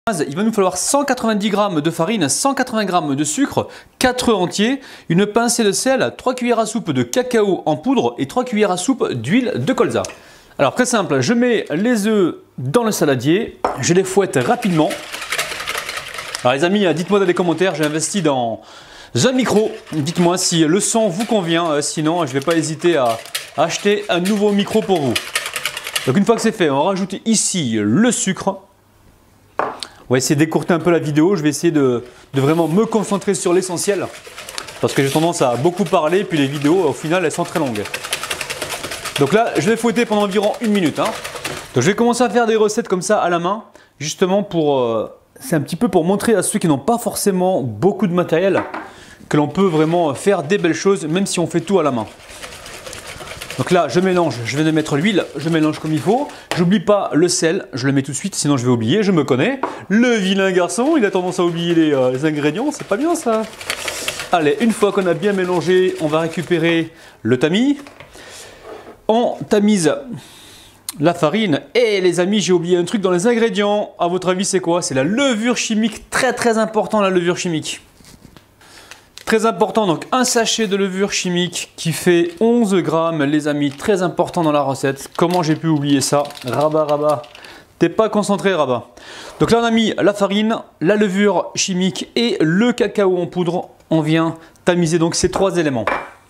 Il va nous falloir 190 g de farine, 180 g de sucre, 4 œufs entiers, une pincée de sel, 3 cuillères à soupe de cacao en poudre et 3 cuillères à soupe d'huile de colza. Alors très simple, je mets les œufs dans le saladier, je les fouette rapidement. Alors les amis, dites-moi dans les commentaires, j'ai investi dans un micro. Dites-moi si le son vous convient, sinon je ne vais pas hésiter à acheter un nouveau micro pour vous. Donc une fois que c'est fait, on va rajouter ici le sucre. On va essayer d'écourter un peu la vidéo, je vais essayer de vraiment me concentrer sur l'essentiel. Parce que j'ai tendance à beaucoup parler, puis les vidéos au final elles sont très longues. Donc là, je vais fouetter pendant environ 1 minute. Donc je vais commencer à faire des recettes comme ça à la main, justement pour... c'est un petit peu pour montrer à ceux qui n'ont pas forcément beaucoup de matériel que l'on peut vraiment faire des belles choses, même si on fait tout à la main. Donc là, je mélange, je viens de mettre l'huile, je mélange comme il faut. J'oublie pas le sel, je le mets tout de suite, sinon je vais oublier, je me connais. Le vilain garçon, il a tendance à oublier les ingrédients, c'est pas bien ça. Allez, une fois qu'on a bien mélangé, on va récupérer le tamis. On tamise la farine. Et les amis, j'ai oublié un truc dans les ingrédients. À votre avis, c'est quoi? C'est la levure chimique. Très important, la levure chimique. Très important, donc un sachet de levure chimique qui fait 11 grammes, les amis. Très important dans la recette. Comment j'ai pu oublier ça? Rabat. T'es pas concentré, Rabat. Donc là, on a mis la farine, la levure chimique et le cacao en poudre. On vient tamiser donc ces 3 éléments.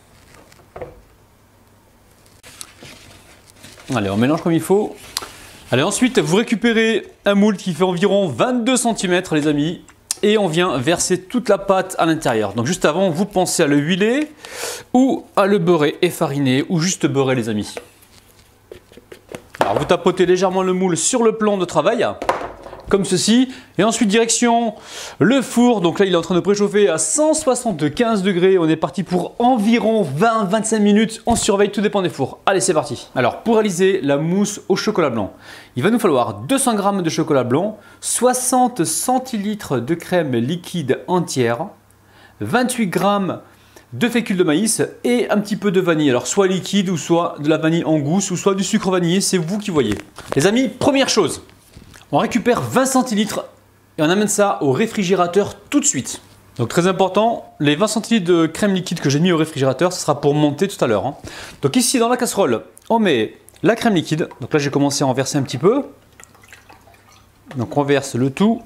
Allez, on mélange comme il faut. Allez, ensuite, vous récupérez un moule qui fait environ 22 cm, les amis. Et on vient verser toute la pâte à l'intérieur. Donc juste avant, vous pensez à le huiler ou à le beurrer et fariner ou juste beurrer, les amis. Alors vous tapotez légèrement le moule sur le plan de travail, comme ceci. Et ensuite, direction le four. Donc là, il est en train de préchauffer à 175 degrés. On est parti pour environ 20-25 minutes. On surveille, tout dépend des fours. Allez, c'est parti. Alors, pour réaliser la mousse au chocolat blanc, il va nous falloir 200 g de chocolat blanc, 60 centilitres de crème liquide entière, 28 g de fécule de maïs et un petit peu de vanille. Alors, soit liquide ou soit de la vanille en gousse ou soit du sucre vanillé, c'est vous qui voyez. Les amis, première chose. On récupère 20 centilitres et on amène ça au réfrigérateur tout de suite. Donc très important, les 20 centilitres de crème liquide que j'ai mis au réfrigérateur, ce sera pour monter tout à l'heure. Donc ici dans la casserole, on met la crème liquide. Donc là j'ai commencé à en verser un petit peu. Donc on verse le tout.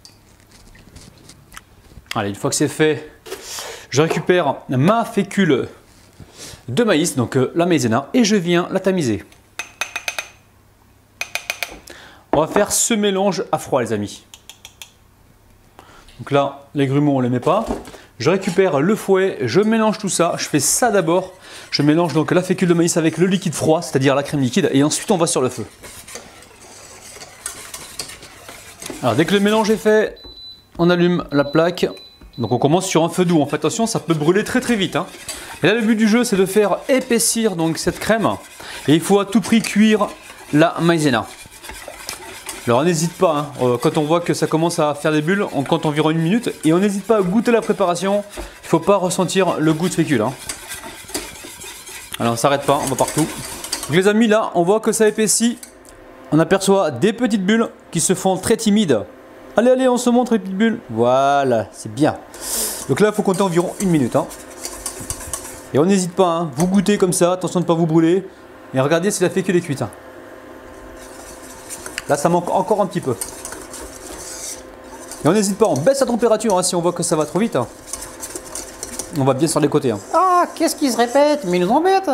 Allez, une fois que c'est fait, je récupère ma fécule de maïs, donc la maïzena, et je viens la tamiser. On va faire ce mélange à froid, les amis. Donc là, les grumeaux, on ne les met pas. Je récupère le fouet, je mélange tout ça. Je fais ça d'abord. Je mélange donc la fécule de maïs avec le liquide froid, c'est-à-dire la crème liquide. Et ensuite, on va sur le feu. Alors, dès que le mélange est fait, on allume la plaque. Donc, on commence sur un feu doux. En fait, attention, ça peut brûler très vite. Et là, le but du jeu, c'est de faire épaissir donc, cette crème. Et il faut à tout prix cuire la maïzena. Alors on n'hésite pas, quand on voit que ça commence à faire des bulles, on compte environ 1 minute et on n'hésite pas à goûter la préparation. Il ne faut pas ressentir le goût de fécule. Alors on ne s'arrête pas, on va partout. Donc les amis, là on voit que ça épaissit. On aperçoit des petites bulles qui se font très timides. Allez, on se montre les petites bulles. Voilà, c'est bien. Donc là il faut compter environ 1 minute. Et on n'hésite pas, vous goûtez comme ça, attention de ne pas vous brûler. Et regardez si la fécule est cuite. Là, ça manque encore un petit peu. Et on n'hésite pas, on baisse la température si on voit que ça va trop vite. On va bien sur les côtés. Ah, qu'est-ce qui se répète? Mais ils nous embêtent.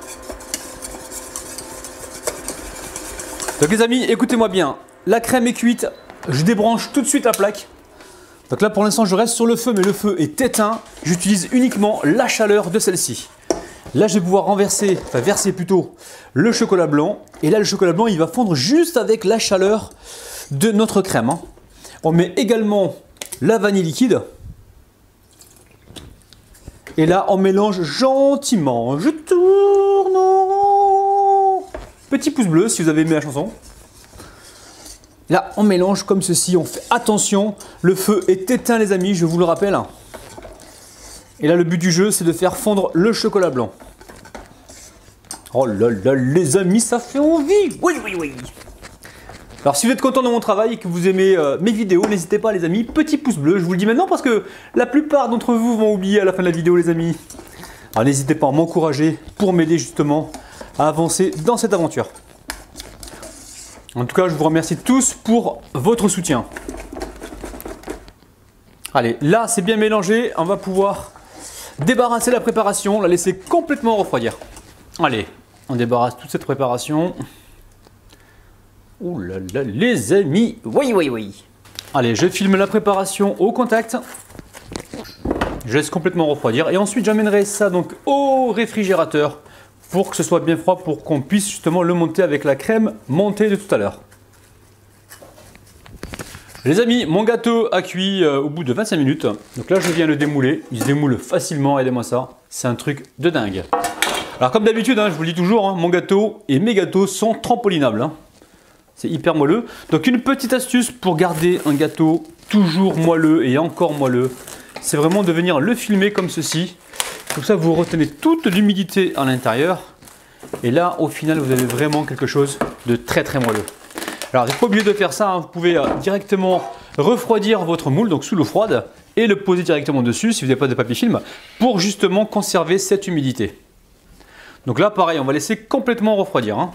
Donc les amis, écoutez-moi bien. La crème est cuite. Je débranche tout de suite la plaque. Donc là, pour l'instant, je reste sur le feu, mais le feu est éteint. J'utilise uniquement la chaleur de celle-ci. Là, je vais pouvoir verser plutôt le chocolat blanc. Et là, le chocolat blanc, il va fondre juste avec la chaleur de notre crème. On met également la vanille liquide. Et là, on mélange gentiment. Je tourne. Petit pouce bleu si vous avez aimé la chanson. Là, on mélange comme ceci. On fait attention. Le feu est éteint, les amis, je vous le rappelle. Et là, le but du jeu, c'est de faire fondre le chocolat blanc. Oh là là, les amis, ça fait envie. Oui. Alors si vous êtes content de mon travail et que vous aimez mes vidéos, n'hésitez pas les amis, petit pouce bleu, je vous le dis maintenant parce que la plupart d'entre vous vont oublier à la fin de la vidéo les amis. Alors n'hésitez pas à m'encourager pour m'aider justement à avancer dans cette aventure. En tout cas, je vous remercie tous pour votre soutien. Allez, là c'est bien mélangé, on va pouvoir débarrasser la préparation, la laisser complètement refroidir. Allez, on débarrasse toute cette préparation. Ouh là là, les amis, oui. Allez, je filme la préparation au contact. Je laisse complètement refroidir et ensuite j'amènerai ça donc au réfrigérateur pour que ce soit bien froid pour qu'on puisse justement le monter avec la crème montée de tout à l'heure. Les amis, mon gâteau a cuit au bout de 25 minutes. Donc là, je viens le démouler. Il se démoule facilement, aidez-moi ça. C'est un truc de dingue. Alors comme d'habitude, je vous le dis toujours, mon gâteau et mes gâteaux sont trampolinables. C'est hyper moelleux. Donc une petite astuce pour garder un gâteau toujours moelleux et encore moelleux, c'est vraiment de venir le filmer comme ceci. Comme ça, vous retenez toute l'humidité à l'intérieur. Et là, au final, vous avez vraiment quelque chose de très moelleux. Alors, vous n'êtes pas obligé de faire ça. Vous pouvez directement refroidir votre moule, donc sous l'eau froide, et le poser directement dessus, si vous n'avez pas de papier film, pour justement conserver cette humidité. Donc là, pareil, on va laisser complètement refroidir.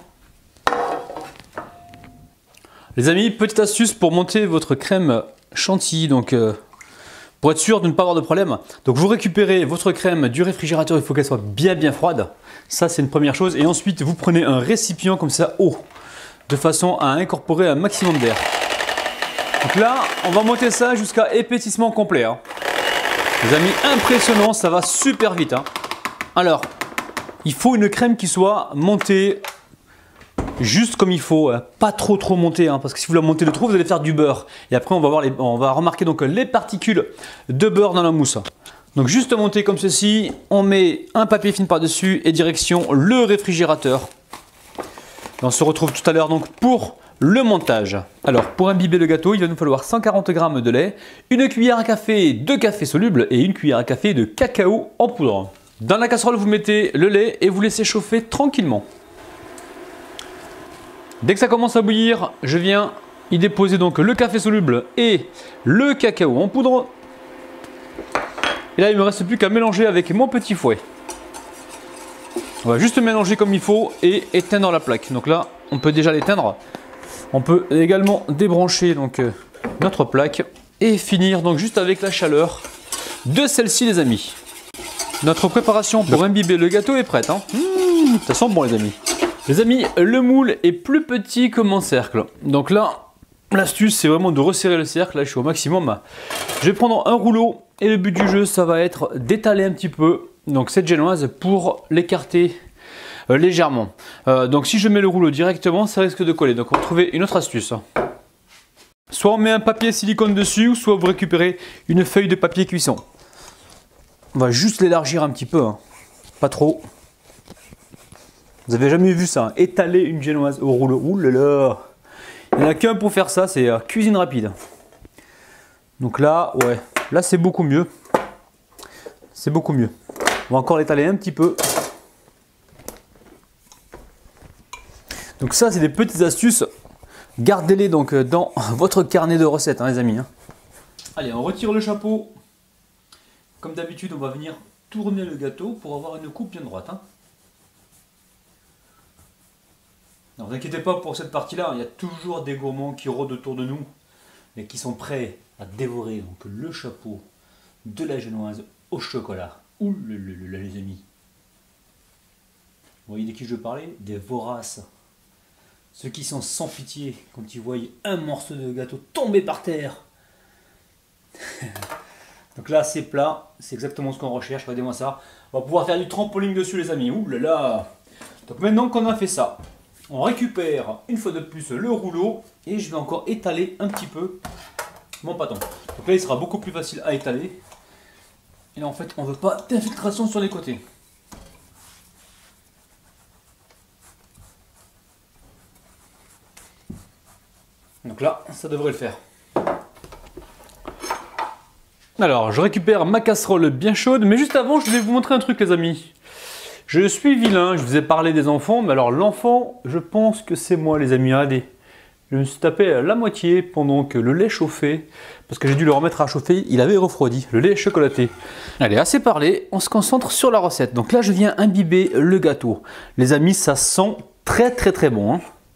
Les amis, petite astuce pour monter votre crème chantilly, donc pour être sûr de ne pas avoir de problème. Donc vous récupérez votre crème du réfrigérateur, il faut qu'elle soit bien froide. Ça c'est une première chose. Et ensuite vous prenez un récipient comme ça haut, de façon à incorporer un maximum d'air. Donc là, on va monter ça jusqu'à épaississement complet. Les amis, impressionnant, ça va super vite. Alors, il faut une crème qui soit montée juste comme il faut, pas trop monté, parce que si vous la montez de trop, vous allez faire du beurre. Et après, on va remarquer donc les particules de beurre dans la mousse. Donc juste monter comme ceci, on met un papier film par-dessus et direction le réfrigérateur. Et on se retrouve tout à l'heure donc pour le montage. Alors pour imbiber le gâteau, il va nous falloir 140 g de lait, une cuillère à café de café soluble et une cuillère à café de cacao en poudre. Dans la casserole, vous mettez le lait et vous laissez chauffer tranquillement. Dès que ça commence à bouillir, je viens y déposer donc le café soluble et le cacao en poudre. Et là, il ne me reste plus qu'à mélanger avec mon petit fouet. On va juste mélanger comme il faut et éteindre la plaque. Donc là, on peut déjà l'éteindre. On peut également débrancher donc notre plaque et finir donc juste avec la chaleur de celle-ci, les amis. Notre préparation pour imbiber le gâteau est prête. Ça sent bon, les amis. Les amis, le moule est plus petit que mon cercle. Donc là, l'astuce, c'est vraiment de resserrer le cercle. Là, je suis au maximum. Je vais prendre un rouleau et le but du jeu, ça va être d'étaler un petit peu donc cette génoise pour l'écarter légèrement. Donc si je mets le rouleau directement, ça risque de coller. Donc on va trouver une autre astuce. Soit on met un papier silicone dessus, ou soit vous récupérez une feuille de papier cuisson. On va juste l'élargir un petit peu, pas trop. Vous avez jamais vu ça, étaler une génoise au rouleau. Ouh là là. Il n'y en a qu'un pour faire ça, c'est cuisine rapide. Donc là, ouais, là c'est beaucoup mieux. C'est beaucoup mieux. On va encore l'étaler un petit peu. Donc ça, c'est des petites astuces. Gardez-les donc dans votre carnet de recettes, les amis. Allez, on retire le chapeau. Comme d'habitude, on va venir tourner le gâteau pour avoir une coupe bien droite. Ne vous inquiétez pas pour cette partie-là, il y a toujours des gourmands qui rôdent autour de nous, mais qui sont prêts à dévorer donc, le chapeau de la génoise au chocolat. Ouh là les amis. Vous voyez de qui je parlais? Des voraces. Ceux qui sont sans pitié quand ils voient un morceau de gâteau tomber par terre. Donc là c'est plat, c'est exactement ce qu'on recherche, regardez-moi ça. On va pouvoir faire du trampoline dessus les amis. Ouh là là. Donc maintenant qu'on a fait ça, on récupère une fois de plus le rouleau et je vais encore étaler un petit peu mon pâton. Donc là il sera beaucoup plus facile à étaler. Et là en fait on ne veut pas d'infiltration sur les côtés. Donc là ça devrait le faire. Alors je récupère ma casserole bien chaude, mais juste avant je vais vous montrer un truc les amis. Je suis vilain, je vous ai parlé des enfants, mais alors l'enfant, je pense que c'est moi les amis. Allez, Je me suis tapé la moitié pendant que le lait chauffait, parce que j'ai dû le remettre à chauffer, il avait refroidi, le lait chocolaté. Allez, assez parlé, on se concentre sur la recette. Donc là, je viens imbiber le gâteau. Les amis, ça sent très bon. Hein.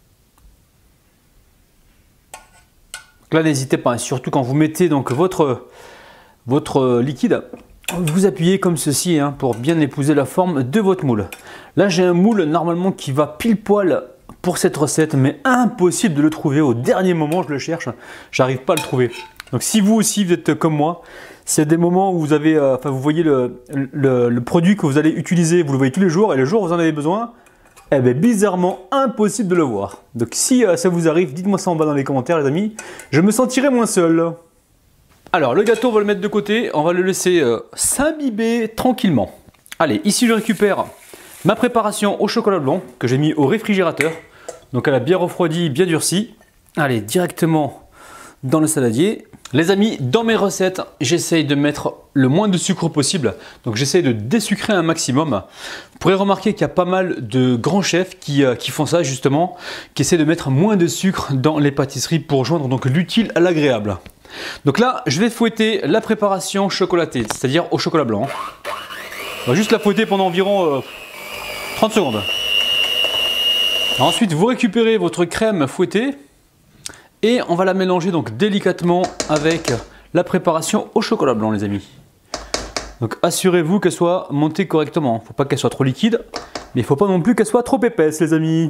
Donc là, n'hésitez pas, hein, surtout quand vous mettez donc votre liquide, vous appuyez comme ceci hein, pour bien épouser la forme de votre moule. Là, j'ai un moule normalement qui va pile poil pour cette recette, mais impossible de le trouver. Au dernier moment, je le cherche, j'arrive pas à le trouver. Donc si vous aussi, vous êtes comme moi, c'est des moments où vous avez, vous voyez le produit que vous allez utiliser, vous le voyez tous les jours, et le jour où vous en avez besoin, eh bien, bizarrement, impossible de le voir. Donc si ça vous arrive, dites-moi ça en bas dans les commentaires, les amis. Je me sentirai moins seul. Alors, le gâteau, on va le mettre de côté. On va le laisser s'imbiber tranquillement. Allez, ici, je récupère ma préparation au chocolat blanc que j'ai mis au réfrigérateur. Donc, elle a bien refroidi, bien durci. Allez, directement dans le saladier. Les amis, dans mes recettes, j'essaye de mettre le moins de sucre possible. Donc j'essaye de désucrer un maximum. Vous pourrez remarquer qu'il y a pas mal de grands chefs qui font ça justement, qui essaient de mettre moins de sucre dans les pâtisseries pour joindre donc l'utile à l'agréable. Donc là, je vais fouetter la préparation chocolatée, c'est-à-dire au chocolat blanc. On va juste la fouetter pendant environ 30 secondes. Ensuite, vous récupérez votre crème fouettée. Et on va la mélanger donc délicatement avec la préparation au chocolat blanc, les amis. Donc assurez-vous qu'elle soit montée correctement. Il ne faut pas qu'elle soit trop liquide, mais il ne faut pas non plus qu'elle soit trop épaisse, les amis.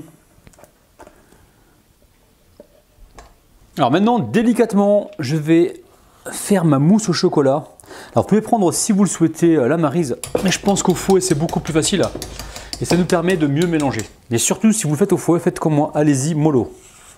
Alors maintenant, délicatement, je vais faire ma mousse au chocolat. Alors vous pouvez prendre, si vous le souhaitez, la Maryse, mais je pense qu'au fouet, c'est beaucoup plus facile. Et ça nous permet de mieux mélanger. Et surtout, si vous le faites au fouet, faites comme moi, allez-y, mollo.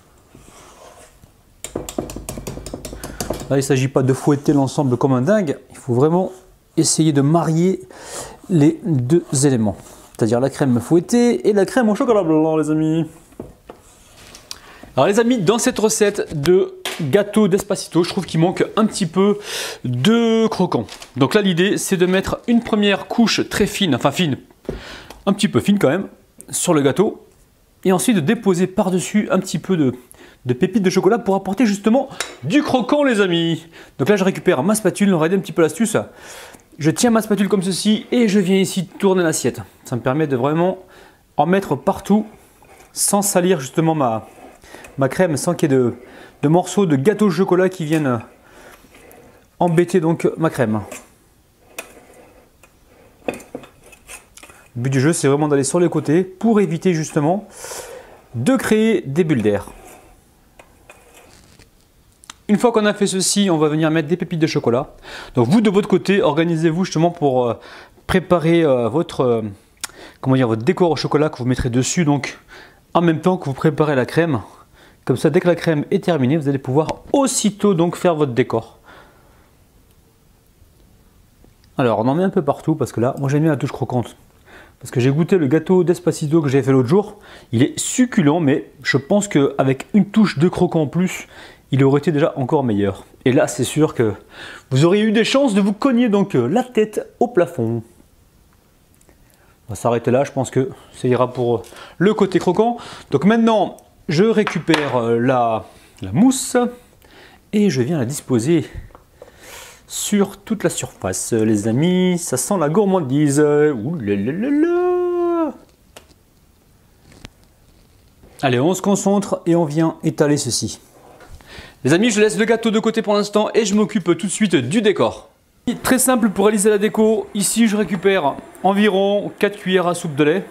Là, il ne s'agit pas de fouetter l'ensemble comme un dingue, il faut vraiment essayer de marier les deux éléments, c'est-à-dire la crème fouettée et la crème au chocolat blanc, les amis. Alors les amis, dans cette recette de gâteau Despacito, je trouve qu'il manque un petit peu de croquant. Donc là, l'idée, c'est de mettre une première couche très fine, enfin fine, un petit peu fine quand même, sur le gâteau, et ensuite de déposer par-dessus un petit peu de pépites de chocolat pour apporter justement du croquant, les amis. Donc là, je récupère ma spatule. Regardez un petit peu l'astuce. Je tiens ma spatule comme ceci et je viens ici tourner l'assiette. Ça me permet de vraiment en mettre partout sans salir justement ma crème, sans qu'il y ait de morceaux de gâteau au chocolat qui viennent embêter donc ma crème. Le but du jeu, c'est vraiment d'aller sur les côtés pour éviter justement de créer des bulles d'air. Une fois qu'on a fait ceci, on va venir mettre des pépites de chocolat. Donc vous, de votre côté, organisez-vous justement pour préparer votre décor au chocolat que vous mettrez dessus. Donc en même temps que vous préparez la crème. Comme ça, dès que la crème est terminée, vous allez pouvoir aussitôt donc faire votre décor. Alors on en met un peu partout parce que là, moi j'aime bien la touche croquante. Parce que j'ai goûté le gâteau Despacito que j'avais fait l'autre jour. Il est succulent, mais je pense qu'avec une touche de croquant en plus, il aurait été déjà encore meilleur. Et là, c'est sûr que vous auriez eu des chances de vous cogner donc la tête au plafond. On va s'arrêter là, je pense que ça ira pour le côté croquant. Donc maintenant, je récupère la mousse et je viens la disposer sur toute la surface. Les amis, ça sent la gourmandise. Ouh là là là là. Allez, on se concentre et on vient étaler ceci. Les amis, je laisse le gâteau de côté pour l'instant et je m'occupe tout de suite du décor. Très simple pour réaliser la déco. Ici, je récupère environ 4 cuillères à soupe de lait.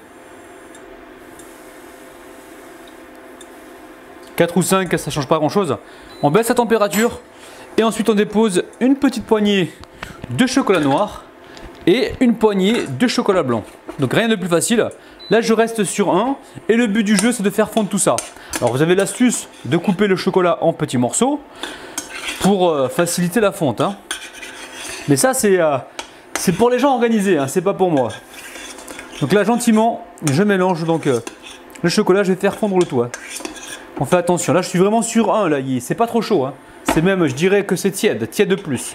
4 ou 5, ça ne change pas grand chose. On baisse la température et ensuite on dépose une petite poignée de chocolat noir et une poignée de chocolat blanc. Donc rien de plus facile. Là, je reste sur un et le but du jeu, c'est de faire fondre tout ça. Alors, vous avez l'astuce de couper le chocolat en petits morceaux pour faciliter la fonte. Hein. Mais ça, c'est pour les gens organisés, hein, c'est pas pour moi. Donc là, gentiment, je mélange donc le chocolat, je vais faire fondre le tout. Hein. On fait attention. Là, je suis vraiment sur un. Là, c'est pas trop chaud. Hein. C'est même, je dirais que c'est tiède, tiède de plus.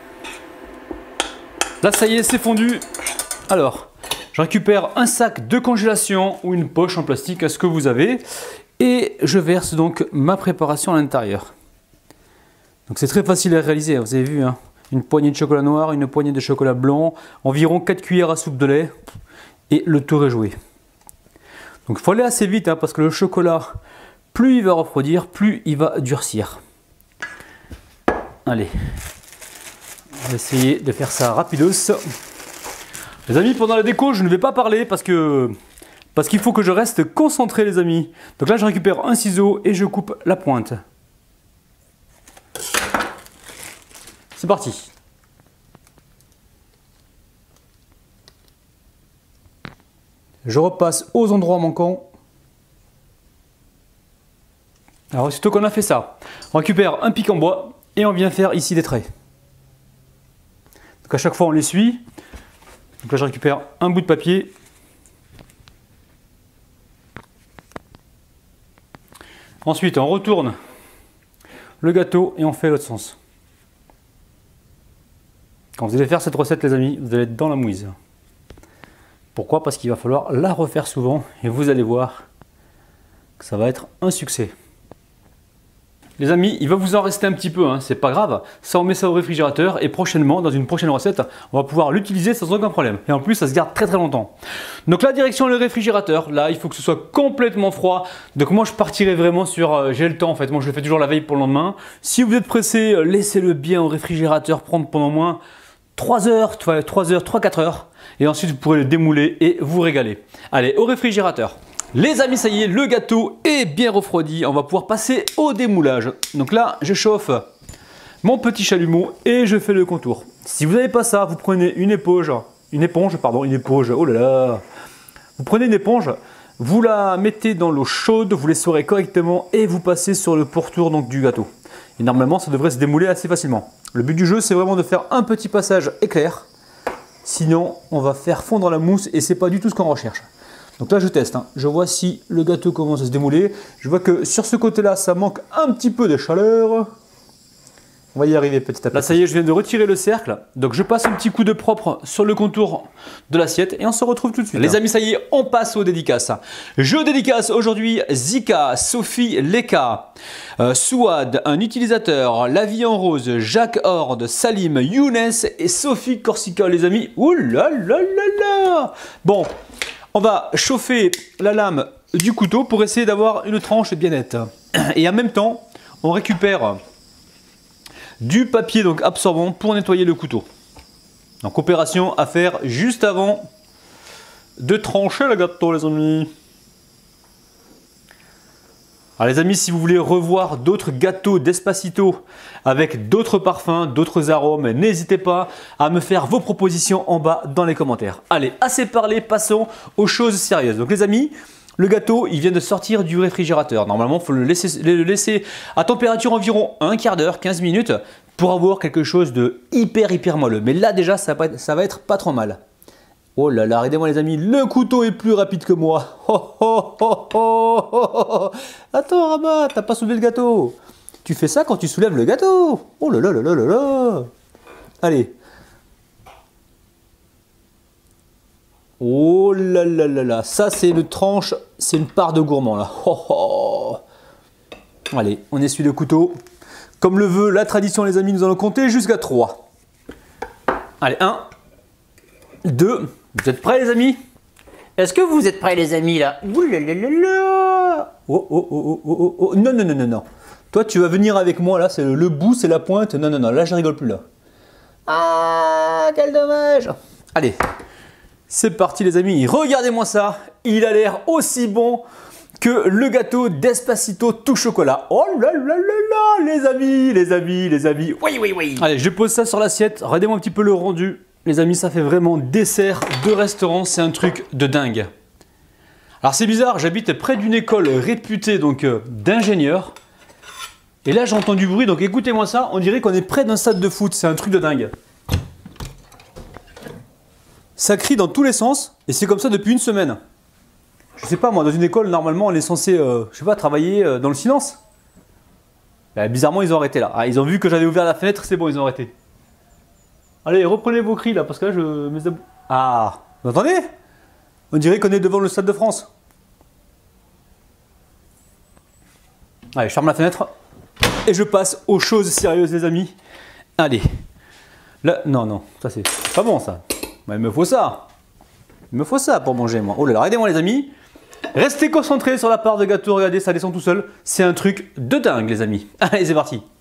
Là, ça y est, c'est fondu. Alors, je récupère un sac de congélation ou une poche en plastique à ce que vous avez. Et je verse donc ma préparation à l'intérieur. Donc c'est très facile à réaliser, vous avez vu, hein. Une poignée de chocolat noir, une poignée de chocolat blanc, environ 4 cuillères à soupe de lait, et le tour est joué. Donc il faut aller assez vite, hein, parce que le chocolat, plus il va refroidir, plus il va durcir. Allez, on va essayer de faire ça rapidos. Les amis, pendant la déco, je ne vais pas parler parce qu'il faut que je reste concentré, les amis. Donc là, je récupère un ciseau et je coupe la pointe. C'est parti. Je repasse aux endroits manquants. Alors, aussitôt qu'on a fait ça, on récupère un pic en bois et on vient faire ici des traits. Donc à chaque fois, on l'essuie. Donc là, je récupère un bout de papier. Ensuite, on retourne le gâteau et on fait l'autre sens. Quand vous allez faire cette recette, les amis, vous allez être dans la mouise. Pourquoi? Parce qu'il va falloir la refaire souvent et vous allez voir que ça va être un succès. Les amis, il va vous en rester un petit peu, hein, c'est pas grave. Ça, on met ça au réfrigérateur et prochainement, dans une prochaine recette, on va pouvoir l'utiliser sans aucun problème. Et en plus, ça se garde très très longtemps. Donc la direction le réfrigérateur, là, il faut que ce soit complètement froid. Donc moi, je partirai vraiment sur, j'ai le temps en fait. Moi, je le fais toujours la veille pour le lendemain. Si vous êtes pressé, laissez-le bien au réfrigérateur prendre pendant au moins 3 heures, 3-4 heures. Et ensuite, vous pourrez le démouler et vous régaler. Allez, au réfrigérateur. Les amis, ça y est, le gâteau est bien refroidi. On va pouvoir passer au démoulage. Donc là, je chauffe mon petit chalumeau et je fais le contour. Si vous n'avez pas ça, vous prenez une éponge, oh là là. Vous prenez une éponge, vous la mettez dans l'eau chaude, vous l'essorez correctement et vous passez sur le pourtour donc, du gâteau. Et normalement, ça devrait se démouler assez facilement. Le but du jeu, c'est vraiment de faire un petit passage éclair. Sinon, on va faire fondre la mousse et c'est pas du tout ce qu'on recherche. Donc là, je teste. Hein. Je vois si le gâteau commence à se démouler. Je vois que sur ce côté-là, ça manque un petit peu de chaleur. On va y arriver petit à petit. Là, ça y est, je viens de retirer le cercle. Donc, je passe un petit coup de propre sur le contour de l'assiette et on se retrouve tout de suite. Les amis, ça y est, on passe aux dédicaces. Je dédicace aujourd'hui Zika, Sophie Leka, Souad, un utilisateur, La Vie en Rose, Jacques Horde, Salim, Younes et Sophie Corsica, les amis. Ouh là là là là. Bon, on va chauffer la lame du couteau pour essayer d'avoir une tranche bien nette. Et en même temps, on récupère du papier donc absorbant pour nettoyer le couteau. Donc opération à faire juste avant de trancher le gâteau, les amis. Alors les amis, si vous voulez revoir d'autres gâteaux d'Espacito avec d'autres parfums, d'autres arômes, n'hésitez pas à me faire vos propositions en bas dans les commentaires. Allez, assez parlé, passons aux choses sérieuses. Donc les amis, le gâteau, il vient de sortir du réfrigérateur. Normalement, il faut le laisser à température environ un quart d'heure, 15 minutes, pour avoir quelque chose de hyper moelleux. Mais là déjà, ça va être pas trop mal. Oh là là, regardez-moi les amis, le couteau est plus rapide que moi. Oh, oh, oh, oh, oh, oh. Attends Rabat, t'as pas soulevé le gâteau. Tu fais ça quand tu soulèves le gâteau. Oh là là là là là là. Allez. Oh là là là là, ça c'est une tranche, c'est une part de gourmand là. Oh, oh. Allez, on essuie le couteau. Comme le veut la tradition les amis, nous allons compter jusqu'à 3. Allez, 1, 2, vous êtes prêts les amis? Est-ce que vous êtes prêts les amis là? Ouh là là là là. Oh, oh, oh, oh, oh, oh, non, non, non, non, non. Toi tu vas venir avec moi là, c'est le bout, c'est la pointe. Non, non, non, là je rigole plus là. Ah, quel dommage. Allez, c'est parti les amis, regardez-moi ça. Il a l'air aussi bon que le gâteau d'Espacito tout chocolat. Oh là là là là, les amis, les amis, les amis. Oui, oui, oui. Allez, je pose ça sur l'assiette. Regardez-moi un petit peu le rendu. Les amis, ça fait vraiment dessert de restaurant. C'est un truc de dingue. Alors c'est bizarre, j'habite près d'une école réputée donc d'ingénieurs. Et là, j'entends du bruit. Donc écoutez-moi ça. On dirait qu'on est près d'un stade de foot. C'est un truc de dingue. Ça crie dans tous les sens. Et c'est comme ça depuis une semaine. Je sais pas, moi, dans une école, normalement, on est censé, je sais pas, travailler dans le silence. Ben, bizarrement, ils ont arrêté là. Ah, ils ont vu que j'avais ouvert la fenêtre, c'est bon, ils ont arrêté. Allez, reprenez vos cris là, parce que là, je... Ah, vous entendez? On dirait qu'on est devant le Stade de France. Allez, je ferme la fenêtre et je passe aux choses sérieuses, les amis. Allez. Là, non, ça c'est pas bon ça. Mais il me faut ça. Il me faut ça pour manger, moi. Oh là là, aidez-moi, les amis. Restez concentrés sur la part de gâteau, regardez, ça descend tout seul. C'est un truc de dingue, les amis. Allez, c'est parti.